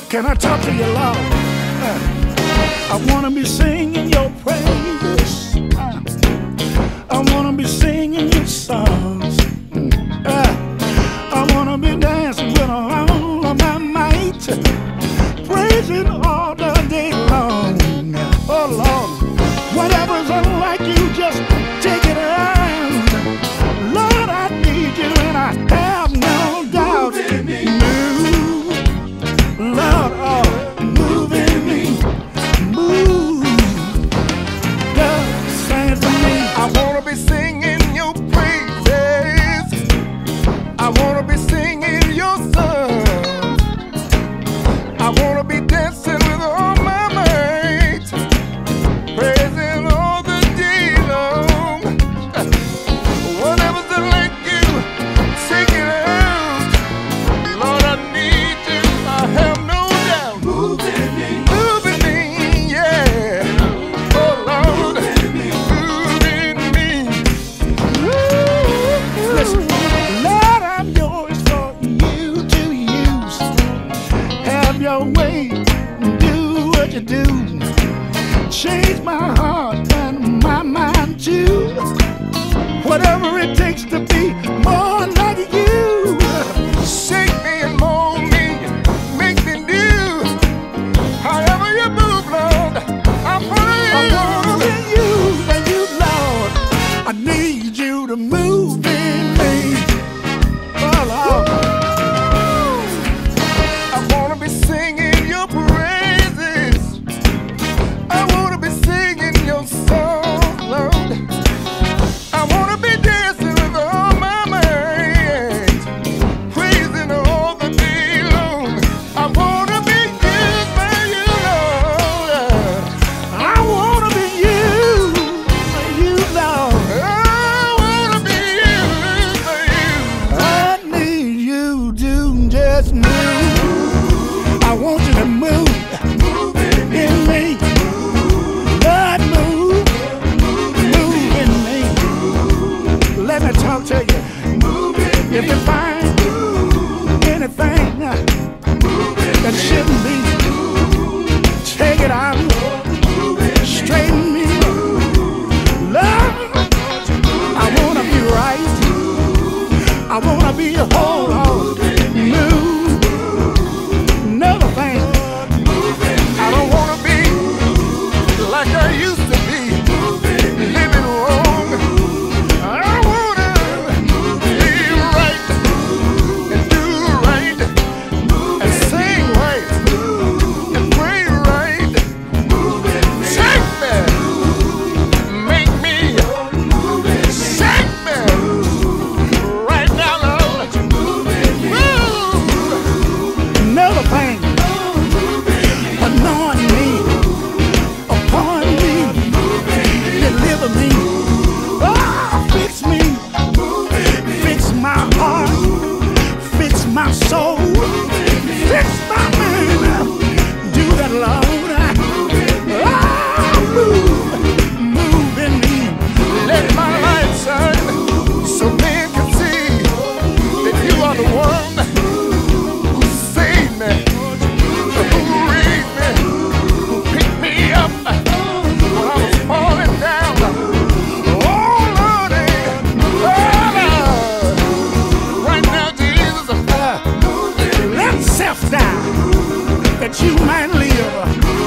Can I talk to you, Lord? I wanna be singing your praise. I wanna be singing your songs. I wanna be dancing with all of my might, praising all the day long. Oh Lord, whatever's unlike you, just take it around. Lord, I need you and I have no doubt. Move, Lord, oh, move in me, move. God, sing it to me. I wanna be singing your praises. I wanna be singing your song. I wanna be dancing with all my might, praising all the day long. Whatever's like you, take it out. Lord, I need you, I have no doubt. Move in me, yeah. Oh Lord, move in me. Listen, Lord, I'm yours for you to use. Have your way, do what you do. Change my heart and my mind too. Whatever it takes to be more like you. Shake me and mold me, make me new. However you move, Lord, I'm I wanna for be you. used by you, Lord. I need you to move in me. Oh, Lord. I wanna be singing your praises. I wanna be singing your song, Lord. I wanna be dancing with all my might, praising all the day long. I wanna be used by you, Lord. I wanna be used by you, Lord. I wanna be used by you. I need you to just move. I want you to move in me. Lord, move in me. Let me talk to you. If you find anything that shouldn't be, take it out. Straighten me. Lord, I wanna be right. I wanna be whole. Move. Another thing. I don't wanna be like I used to be, living wrong. I wanna be right and do right and sing right and pray right. Take me, make me, shake me right now, Lord. Move. Another thing. Anoint me. Upon me. Deliver me. Oh, fix me. Fix my heart. Fix my soul. Fix my mind. Do that, Lord. Oh, move in me. Let my light shine so men can see that you are the one who saved me, who raised me, who picked me up when I was falling down. Oh Lordy, oh Lord, right now Jesus, Let self die that you might live.